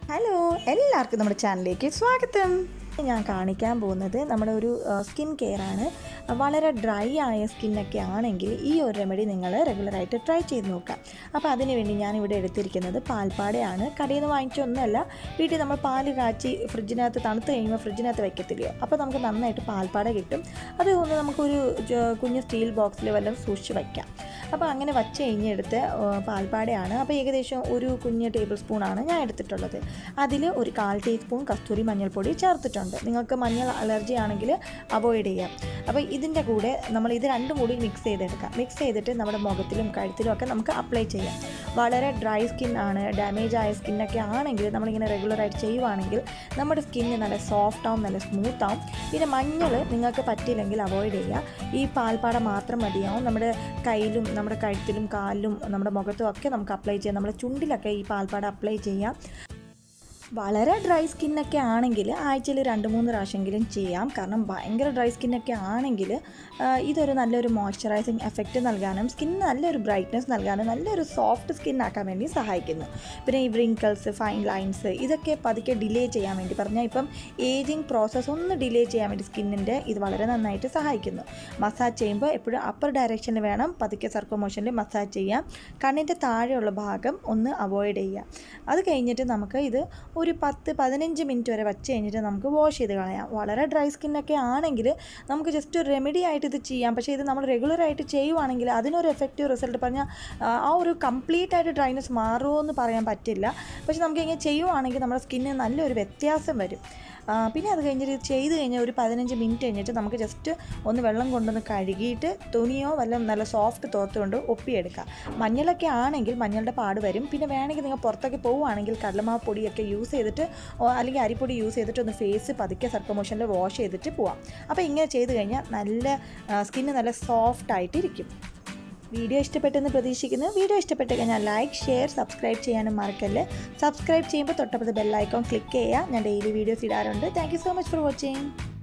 Hello, എല്ലാവർക്കും നമ്മുടെ ചാനലിലേക്ക് സ്വാഗതം. ഞാൻ കാണിക്കാൻ പോകുന്നത് നമ്മുടെ ഒരു സ്കിൻ കെയർ ആണ്. വളരെ ഡ്രൈ ആയ സ്കിന്നൊക്കെ ആണെങ്കിൽ ഈ ഒരു റെമഡി നിങ്ങൾ റെഗുലറായിട്ട് ട്രൈ ചെയ്ത് നോക്കാം. അപ്പോൾ അതിന് വേണ്ടി ഞാനിവിടെ എടുത്തിരിക്കുന്നത് പാൽപ്പാടയാണ്. കടയിൽ നിന്ന് വാങ്ങിച്ചൊന്നുമല്ല, വീട്ടിൽ നമ്മൾ പാല് കാച്ചി ഫ്രിഡ്ജിനകത്ത് തണുത്ത് കഴിയുമ്പോൾ ഫ്രിഡ്ജിനകത്ത് വയ്ക്കത്തില്ലയോ, അപ്പോൾ നമുക്ക് നന്നായിട്ട് പാൽപ്പാട കിട്ടും. അത് ഒന്ന് നമുക്കൊരു കുഞ്ഞ് സ്റ്റീൽ ബോക്സിൽ വല്ലതും സൂക്ഷിച്ച് വയ്ക്കാം. അപ്പോൾ അങ്ങനെ വച്ച് കഴിഞ്ഞെടുത്ത് പാൽപ്പാടയാണ്. അപ്പോൾ ഏകദേശം ഒരു കുഞ്ഞ് ടേബിൾ സ്പൂണാണ് ഞാൻ എടുത്തിട്ടുള്ളത്. അതിൽ ഒരു 1/4 ടീസ്പൂൺ കസ്തൂരി മഞ്ഞൾപ്പൊടി ചേർത്തിട്ടുണ്ട്. നിങ്ങൾക്ക് മഞ്ഞൾ അലർജി ആണെങ്കിൽ അവോയ്ഡ് ചെയ്യാം. അപ്പോൾ ഇതിൻ്റെ കൂടെ നമ്മൾ ഇത് രണ്ടും കൂടി മിക്സ് ചെയ്തെടുക്കാം. മിക്സ് ചെയ്തിട്ട് നമ്മുടെ മുഖത്തിലും കഴുത്തിലും ഒക്കെ നമുക്ക് അപ്ലൈ ചെയ്യാം. വളരെ ഡ്രൈ സ്കിൻ ആണ്, ഡാമേജ് ആയ സ്കിന്നൊക്കെ ആണെങ്കിൽ നമ്മളിങ്ങനെ റെഗുലറായിട്ട് ചെയ്യുവാണെങ്കിൽ നമ്മുടെ സ്കിന്ന് നല്ല സോഫ്റ്റ് ആവും, നല്ല സ്മൂത്ത് ആവും. പിന്നെ മഞ്ഞൾ നിങ്ങൾക്ക് പറ്റിയില്ലെങ്കിൽ അവോയ്ഡ് ചെയ്യുക. ഈ പാൽപ്പാട മാത്രം മതിയാവും. നമ്മുടെ കയ്യിലും നമ്മുടെ കഴുത്തിലും കാലിലും നമ്മുടെ മുഖത്തും ഒക്കെ നമുക്ക് അപ്ലൈ ചെയ്യാം. നമ്മുടെ ചുണ്ടിലൊക്കെ ഈ പാൽപ്പാട അപ്ലൈ ചെയ്യാം. വളരെ ഡ്രൈ സ്കിന്നൊക്കെ ആണെങ്കിൽ ആഴ്ചയിൽ 2-3 പ്രാവശ്യമെങ്കിലും ചെയ്യാം. കാരണം ഭയങ്കര ഡ്രൈ സ്കിന്നൊക്കെ ആണെങ്കിൽ ഇതൊരു നല്ലൊരു മോയ്സ്ചറൈസിങ് എഫക്റ്റ് നൽകാനും സ്കിന്നിന് നല്ലൊരു ബ്രൈറ്റ്നസ് നൽകാനും നല്ലൊരു സോഫ്റ്റ് സ്കിന്നാക്കാൻ വേണ്ടി സഹായിക്കുന്നു. പിന്നെ ഈ വ്രിങ്കിൾസ്, ഫൈൻ ലൈൻസ് ഇതൊക്കെ പതുക്കെ ഡിലേ ചെയ്യാൻ വേണ്ടി പറഞ്ഞാൽ ഇപ്പം ഏജിങ് പ്രോസസ്സ് ഒന്ന് ഡിലേ ചെയ്യാൻ വേണ്ടി സ്കിന്നിൻ്റെ ഇത് വളരെ നന്നായിട്ട് സഹായിക്കുന്നു. മസാജ് ചെയ്യുമ്പോൾ എപ്പോഴും അപ്പർ ഡയറക്ഷനിൽ വേണം, പതുക്കെ സർക്കുലർ മോഷനിൽ മസാജ് ചെയ്യാം. കണ്ണിൻ്റെ താഴെയുള്ള ഭാഗം ഒന്ന് അവോയ്ഡ് ചെയ്യാം. അത് കഴിഞ്ഞിട്ട് നമുക്ക് ഇത് ഒരു 10-15 മിനിറ്റ് വരെ വച്ച് കഴിഞ്ഞിട്ട് നമുക്ക് വാഷ് ചെയ്ത് കളയാം. വളരെ ഡ്രൈ സ്കിന്നൊക്കെ ആണെങ്കിൽ നമുക്ക് ജസ്റ്റ് ഒരു റെമഡി ആയിട്ട് ഇത് ചെയ്യാം. പക്ഷേ ഇത് നമ്മൾ റെഗുലറായിട്ട് ചെയ്യുവാണെങ്കിൽ അതിനൊരു എഫക്റ്റീവ് റിസൾട്ട് പറഞ്ഞാൽ ആ ഒരു കംപ്ലീറ്റ് ആയിട്ട് ഡ്രൈനെസ് മാറുമോ എന്ന് പറയാൻ പറ്റില്ല. പക്ഷേ നമുക്ക് ഇങ്ങനെ ചെയ്യുവാണെങ്കിൽ നമ്മുടെ സ്കിന്നിന് നല്ലൊരു വ്യത്യാസം വരും. പിന്നെ അത് കഴിഞ്ഞിട്ട് ഇത് ചെയ്ത് കഴിഞ്ഞാൽ ഒരു 15 മിനിറ്റ് കഴിഞ്ഞിട്ട് നമുക്ക് ജസ്റ്റ് ഒന്ന് വെള്ളം കൊണ്ടൊന്ന് കഴുകിയിട്ട് തുണിയോ വല്ല നല്ല സോഫ്റ്റ് തോർത്ത് കൊണ്ട് ഒപ്പിയെടുക്കാം. മഞ്ഞളൊക്കെ ആണെങ്കിൽ മഞ്ഞളുടെ പാട് വരും. പിന്നെ വേണമെങ്കിൽ നിങ്ങൾ പുറത്തൊക്കെ പോവുകയാണെങ്കിൽ കടലമാവ് പൊടിയൊക്കെ യൂസ് ചെയ്തിട്ട് അല്ലെങ്കിൽ അരിപ്പൊടി യൂസ് ചെയ്തിട്ട് ഒന്ന് ഫേസ് പതുക്കെ സർക്കുലർ മോഷനിൽ വാഷ് ചെയ്തിട്ട് പോവാം. അപ്പോൾ ഇങ്ങനെ ചെയ്ത് കഴിഞ്ഞാൽ നല്ല സ്കിന്ന് നല്ല സോഫ്റ്റ് ആയിട്ടിരിക്കും. വീഡിയോ ഇഷ്ടപ്പെട്ടെന്ന് പ്രതീക്ഷിക്കുന്നു. വീഡിയോ ഇഷ്ടപ്പെട്ട് കഴിഞ്ഞാൽ ലൈക്ക്, ഷെയർ, സബ്സ്ക്രൈബ് ചെയ്യാനും മറക്കല്ലേ. സബ്സ്ക്രൈബ് ചെയ്യുമ്പോൾ തൊട്ടപ്പുറത്ത് ബെൽ ഐക്കോൺ ക്ലിക്ക് ചെയ്യുക. ഞാൻ ഡെയിലി വീഡിയോസ് ഇടാറുണ്ട്. Thank you so much for watching.